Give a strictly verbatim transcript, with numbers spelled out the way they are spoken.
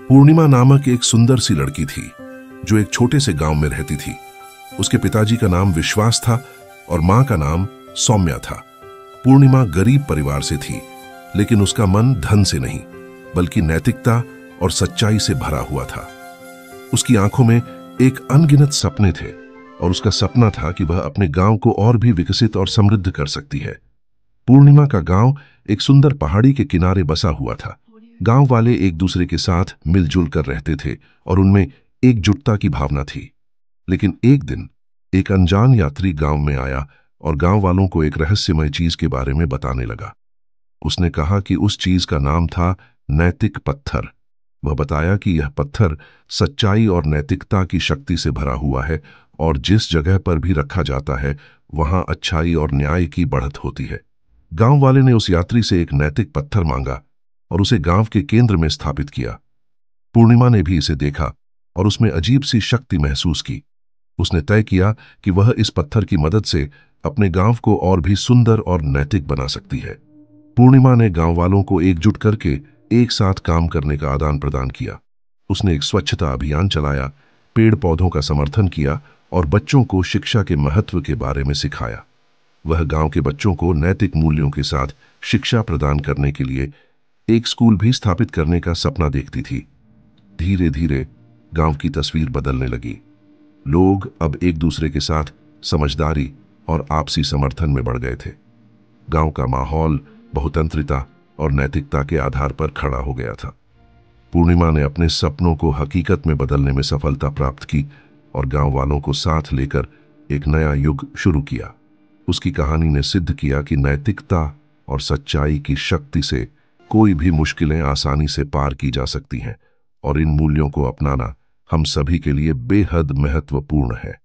पूर्णिमा नामक एक सुंदर सी लड़की थी जो एक छोटे से गांव में रहती थी। उसके पिताजी का नाम विश्वास था और मां का नाम सौम्या था। पूर्णिमा गरीब परिवार से थी, लेकिन उसका मन धन से नहीं बल्कि नैतिकता और सच्चाई से भरा हुआ था। उसकी आंखों में एक अनगिनत सपने थे और उसका सपना था कि वह अपने गांव को और भी विकसित और समृद्ध कर सकती है। पूर्णिमा का गांव एक सुंदर पहाड़ी के किनारे बसा हुआ था। गांव वाले एक दूसरे के साथ मिलजुल कर रहते थे और उनमें एकजुटता की भावना थी। लेकिन एक दिन एक अनजान यात्री गांव में आया और गांव वालों को एक रहस्यमय चीज के बारे में बताने लगा। उसने कहा कि उस चीज का नाम था नैतिक पत्थर। वह बताया कि यह पत्थर सच्चाई और नैतिकता की शक्ति से भरा हुआ है और जिस जगह पर भी रखा जाता है वहां अच्छाई और न्याय की बढ़त होती है। गांव वाले ने उस यात्री से एक नैतिक पत्थर मांगा और उसे गांव के केंद्र में स्थापित किया। पूर्णिमा ने भी इसे देखा और उसमें अजीब सी शक्ति महसूस की। उसने तय किया कि वह इस पत्थर की मदद से अपने गांव को और भी सुंदर और नैतिक बना सकती है। पूर्णिमा ने गांव वालों को एकजुट करके एक साथ काम करने का आदान प्रदान किया। उसने एक स्वच्छता अभियान चलाया, पेड़ पौधों का समर्थन किया और बच्चों को शिक्षा के महत्व के बारे में सिखाया। वह गांव के बच्चों को नैतिक मूल्यों के साथ शिक्षा प्रदान करने के लिए एक स्कूल भी स्थापित करने का सपना देखती थी। धीरे धीरे गांव की तस्वीर बदलने लगी। लोग अब एक दूसरे के साथ समझदारी और आपसी समर्थन में बढ़ गए थे। गांव का माहौल बहुतंत्रिता और नैतिकता के आधार पर खड़ा हो गया था। पूर्णिमा ने अपने सपनों को हकीकत में बदलने में सफलता प्राप्त की और गांव वालों को साथ लेकर एक नया युग शुरू किया। उसकी कहानी ने सिद्ध किया कि नैतिकता और सच्चाई की शक्ति से कोई भी मुश्किलें आसानी से पार की जा सकती हैं और इन मूल्यों को अपनाना हम सभी के लिए बेहद महत्वपूर्ण है।